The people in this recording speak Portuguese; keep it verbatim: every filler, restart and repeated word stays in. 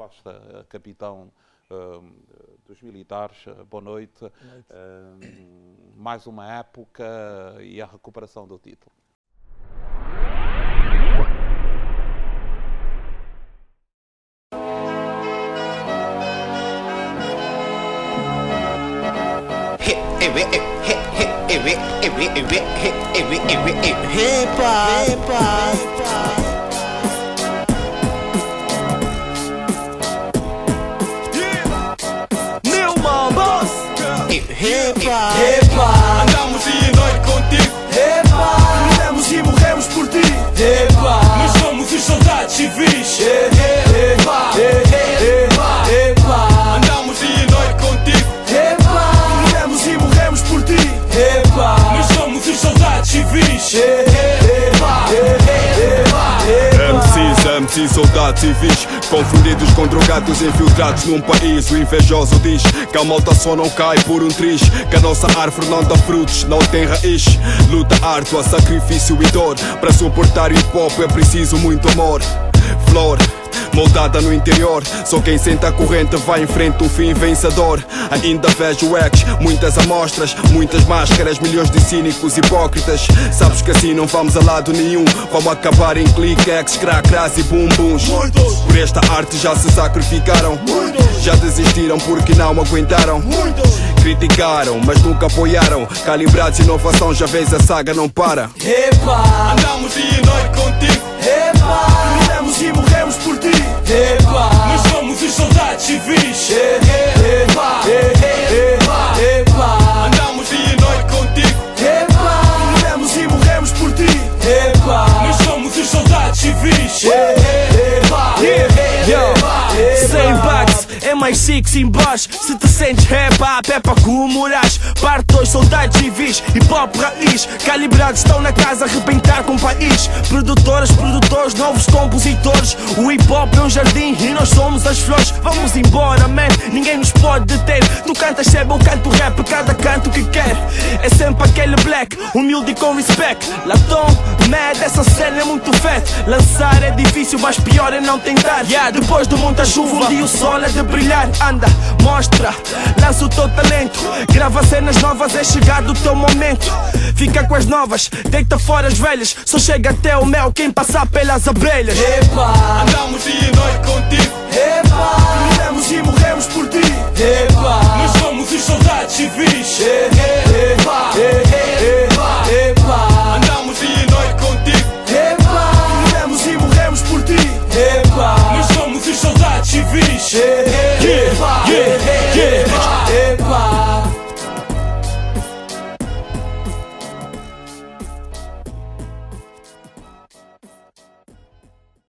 Costa, capitão uh, dos militares, boa noite. Boa noite. Uh, mais uma época e a recuperação do título. Andamos dia e noite contigo. Vivemos e morremos por ti. Nós somos os soldados civis. Andamos dia e noite contigo. Vivemos e morremos por ti. Nós somos os soldados civis. M Cs, M Cs, soldados civis, confundidos com drogados infiltrados num país. O invejoso diz que a malta só não cai por um triz, que a nossa árvore não dá frutos, não tem raiz. Luta árdua, sacrifício e dor, para suportar hip hop é preciso muito amor. Flor moldada no interior, só quem senta a corrente vai em frente, um fim vencedor. Ainda vejo ex, muitas amostras, muitas máscaras, milhões de cínicos hipócritas. Sabes que assim não vamos a lado nenhum, vamos acabar em clique, ex, cracras e bumbuns. Por esta arte já se sacrificaram, já desistiram porque não aguentaram. Criticaram, mas nunca apoiaram. Calibrados, inovação, já vês a saga não para. Epa. Andamos dia e noite contigo. Epa. Vivemos e morremos por ti. Epa. Nós somos os soldados civis. Epa. Epa. Epa. Andamos dia e noite contigo. Epa. Vivemos e morremos por ti. Epa. Nós somos os soldados civis. Epa. Epa. cem bucks, é mais six em baixo. Se te sentes rap-up é para comemorares. Parte dois, soldados civis, hip-hop raiz. Calibrados estão na casa a arrebentar com o país. Produtoras, produtores, novos compositores. O hip-hop é um jardim e nós somos as flores. Vamos embora, man, ninguém nos pode deter. Tu cantas sebo, eu canto rap, cada canto que quer. É sempre aquele black, humilde e com respect. Latão, mad, essa cena é muito fat. Lançar é difícil, mas pior é não tentar. Yeah, depois de muita chuva, um dia o sol é de brilhar. Anda, mostra, lança o teu talento. Grava cenas novas, é chegado o teu momento. Fica com as novas, deita fora as velhas. Só chega até o mel quem passar pelas abelhas. Epa. Andamos dia e noite contigo. Epa. Vivemos e morremos por ti. Epa. Nós somos os soldados civis. Epa.